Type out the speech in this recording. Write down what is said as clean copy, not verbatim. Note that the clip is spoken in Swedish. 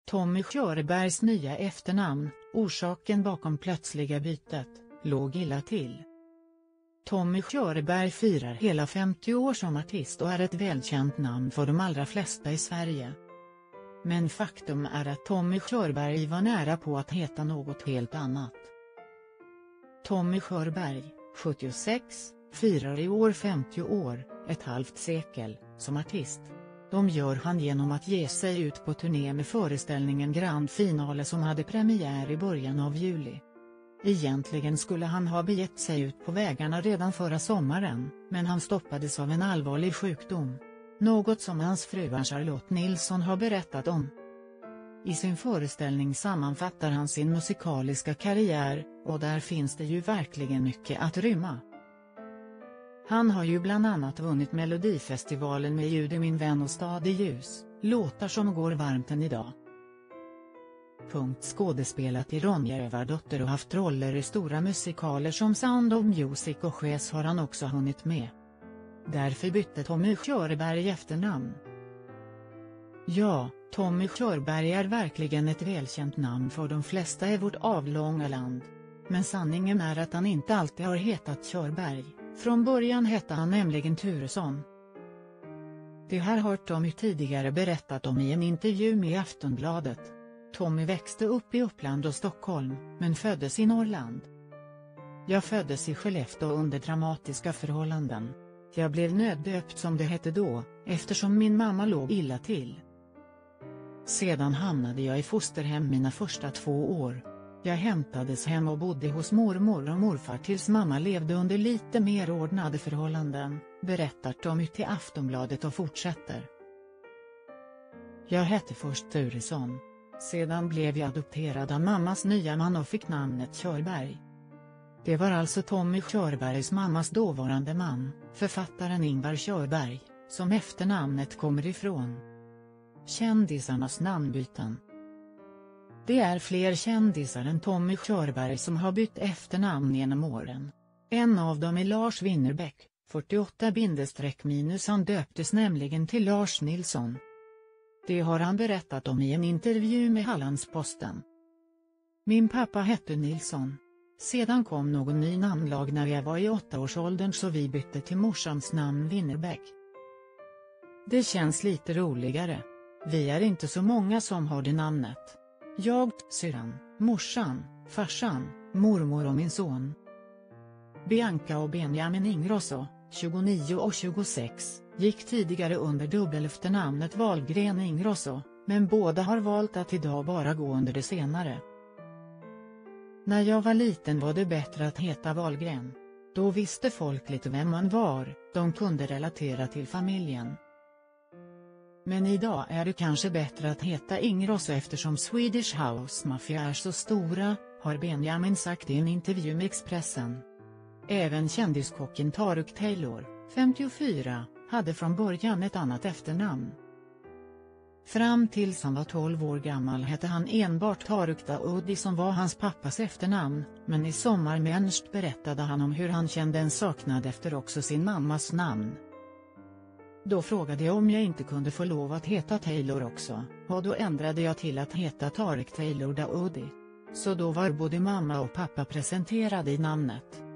Tommy Körbergs nya efternamn, orsaken bakom plötsliga bytet, låg illa till. Tommy Körberg firar hela 50 år som artist och är ett välkänt namn för de allra flesta i Sverige. Men faktum är att Tommy Körberg var nära på att heta något helt annat. Tommy Körberg, 76, firar i år 50 år, ett halvt sekel, som artist. De gör han genom att ge sig ut på turné med föreställningen Grand Finale som hade premiär i början av juli. Egentligen skulle han ha begett sig ut på vägarna redan förra sommaren, men han stoppades av en allvarlig sjukdom. Något som hans fru Charlotte Nilsson har berättat om. I sin föreställning sammanfattar han sin musikaliska karriär, och där finns det ju verkligen mycket att rymma. Han har ju bland annat vunnit Melodifestivalen med Ljud i min vän och Stad i ljus, låtar som går varmt än idag. Skådespelat i Ronja Rövardotter och haft roller i stora musikaler som Sound of Music och Ches har han också hunnit med. Därför bytte Tommy Körberg efternamn. Ja, Tommy Körberg är verkligen ett välkänt namn för de flesta i vårt avlånga land. Men sanningen är att han inte alltid har hetat Körberg, från början hette han nämligen Turesson. Det här har Tommy tidigare berättat om i en intervju med Aftonbladet. Tommy växte upp i Uppland och Stockholm, men föddes i Norrland. Jag föddes i Skellefteå under dramatiska förhållanden. Jag blev nöddöpt som det hette då, eftersom min mamma låg illa till. Sedan hamnade jag i fosterhem mina första 2 år. Jag hämtades hem och bodde hos mormor och morfar tills mamma levde under lite mer ordnade förhållanden, berättar Tommy till Aftonbladet och fortsätter. Jag hette först Turesson. Sedan blev jag adopterad av mammas nya man och fick namnet Körberg. Det var alltså Tommy Körbergs mammas dåvarande man, författaren Ingvar Körberg, som efternamnet kommer ifrån. Kändisarnas namnbyten. Det är fler kändisar än Tommy Körberg som har bytt efternamn genom åren. En av dem är Lars Winnerbäck, 48-, han döptes nämligen till Lars Nilsson. Det har han berättat om i en intervju med Hallandsposten. Min pappa hette Nilsson. Sedan kom någon ny namnlag när jag var i 8-årsåldern så vi bytte till morsans namn Winnerbäck. Det känns lite roligare. Vi är inte så många som har det namnet. Jag, syrran, morsan, farsan, mormor och min son. Bianca och Benjamin Ingrosso, 29 och 26, gick tidigare under dubbelefternamnet Wahlgren Ingrosso, men båda har valt att idag bara gå under det senare. När jag var liten var det bättre att heta Wahlgren. Då visste folk lite vem man var, de kunde relatera till familjen. Men idag är det kanske bättre att heta Ingrosso eftersom Swedish House Mafia är så stora, har Benjamin sagt i en intervju med Expressen. Även kändiskocken Taruk Taylor, 54, hade från början ett annat efternamn. Fram tills han var 12 år gammal hette han enbart Taruk Daoudi som var hans pappas efternamn, men i Sommarmänst berättade han om hur han kände en saknad efter också sin mammas namn. Då frågade jag om jag inte kunde få lov att heta Taylor också, och då ändrade jag till att heta Tarek Taylor Daoudi. Så då var både mamma och pappa presenterade i namnet.